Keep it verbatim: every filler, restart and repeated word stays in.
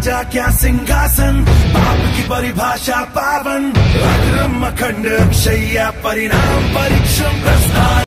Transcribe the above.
राजा क्या सिंहासन, पाप की परिभाषा पावन, अग्रम अखंड अक्षय परिणाम परीक्षम प्रस्थान।